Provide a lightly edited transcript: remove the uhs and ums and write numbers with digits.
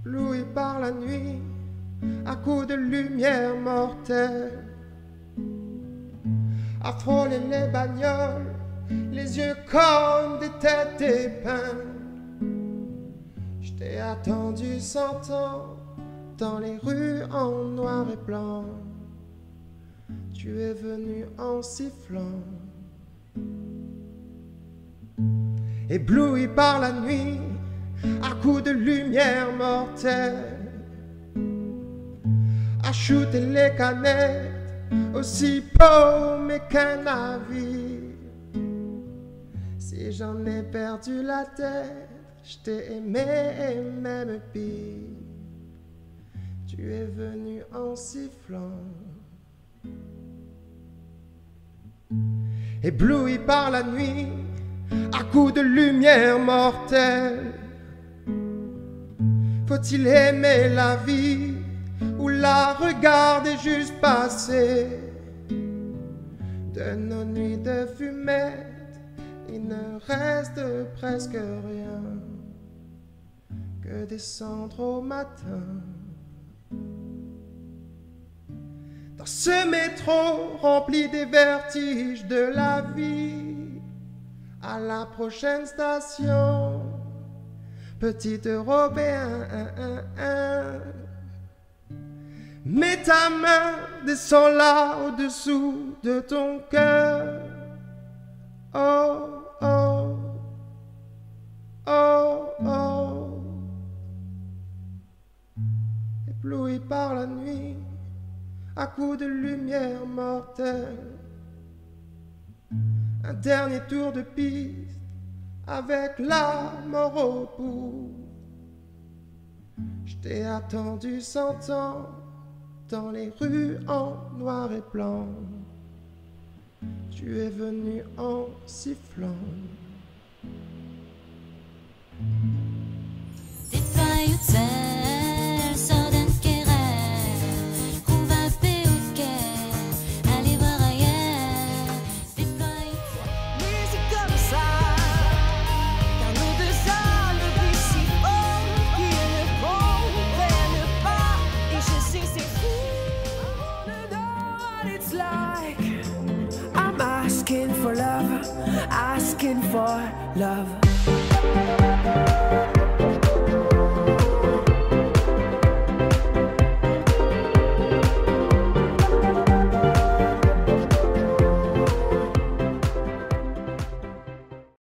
ébloui par la nuit, à coups de lumière mortelle, à frôler les bagnoles, les yeux comme des têtes d'épingle. Je t'ai attendu 100 ans dans les rues en noir et blanc. Tu es venu en sifflant. Ébloui par la nuit, à coups de lumière mortelle, à shooter les canettes, aussi paumé qu'un navire. Si j'en ai perdu la tête, je t'ai aimé et même pire. Tu es venu en sifflant. Ébloui par la nuit, à coups de lumière mortelle, faut-il aimer la vie ou la regarder juste passer? De nos nuits de fumette, il ne reste presque rien que des cendres au matin. Dans ce métro rempli des vertiges de la vie, à la prochaine station, petit Européen, mets ta main, descends là au-dessous de ton cœur. Oh, oh, oh, oh. Ébloui par la nuit, à coups de lumière mortelle, un dernier tour de piste avec la mort au bout. Je t'ai attendu 100 ans dans les rues en noir et blanc. Tu es venu en sifflant. Asking for love, asking for love.